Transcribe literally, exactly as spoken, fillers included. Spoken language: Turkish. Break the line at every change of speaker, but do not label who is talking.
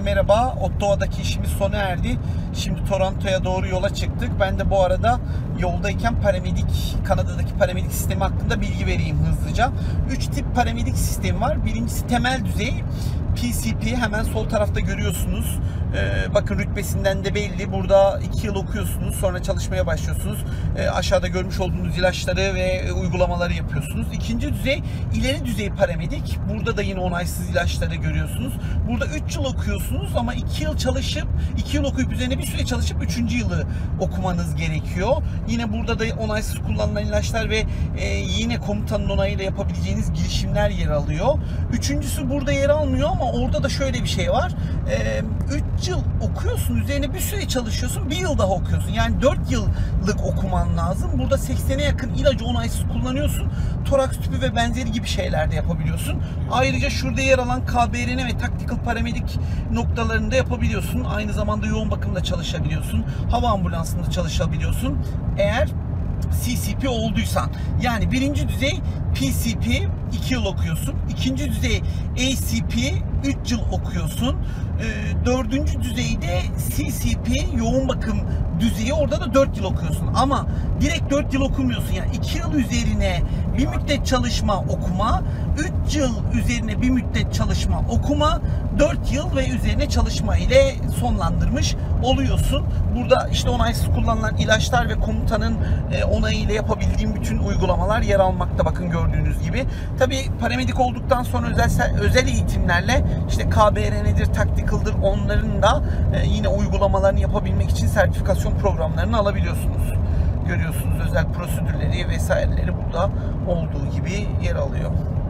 merhaba. Ottawa'daki işimiz sona erdi. Şimdi Toronto'ya doğru yola çıktık. Ben de bu arada yoldayken paramedik, Kanada'daki paramedik sistemi hakkında bilgi vereyim hızlıca. üç tip paramedik sistemi var. Birincisi temel düzey P C P, hemen sol tarafta görüyorsunuz. Ee, bakın rütbesinden de belli. Burada iki yıl okuyorsunuz, sonra çalışmaya başlıyorsunuz. Ee, aşağıda görmüş olduğunuz ilaçları ve uygulamaları yapıyorsunuz. İkinci düzey ileri düzey paramedik. Burada da yine onaysız ilaçları görüyorsunuz. Burada üç yıl okuyorsunuz ama iki yıl çalışıp, iki yıl okuyup üzerine bir süre çalışıp üçüncü yılı okumanız gerekiyor. Yine burada da onaysız kullanılan ilaçlar ve e, yine komutanın onayıyla yapabileceğiniz girişimler yer alıyor. Üçüncüsü burada yer almıyor ama orada da şöyle bir şey var. üç yıl okuyorsun, üzerine bir süre çalışıyorsun, bir yıl daha okuyorsun. Yani dört yıllık okuman lazım. Burada seksene yakın ilacı onaysız kullanıyorsun. Toraks tüpü ve benzeri gibi şeyler de yapabiliyorsun. Ayrıca şurada yer alan K B R N ve taktikal paramedik noktalarında yapabiliyorsun. Aynı zamanda yoğun bakımda çalışabiliyorsun. Hava ambulansında çalışabiliyorsun. Eğer C C P olduysan, yani birinci düzey P C P iki yıl okuyorsun, ikinci düzey A C P üç yıl okuyorsun, e, dördüncü düzeyde C C P yoğun bakım düzeyi, orada da dört yıl okuyorsun. Ama direkt dört yıl okumuyorsun, yani iki yıl üzerine bir müddet çalışma okuma, üç yıl üzerine bir müddet çalışma okuma, dört yıl ve üzerine çalışma ile sonlandırmış oluyorsun. Burada işte onaysız kullanılan ilaçlar ve komutanın e, onayıyla yapabildiğim bütün uygulamalar yer almakta, bakın gördüğünüz gibi. Tabi paramedik olduktan sonra özel özel eğitimlerle işte K B R N'dir, taktikaldır, onların da e, yine uygulamalarını yapabilmek için sertifikasyon programlarını alabiliyorsunuz. Görüyorsunuz, özel prosedürleri vesaireleri burada olduğu gibi yer alıyor.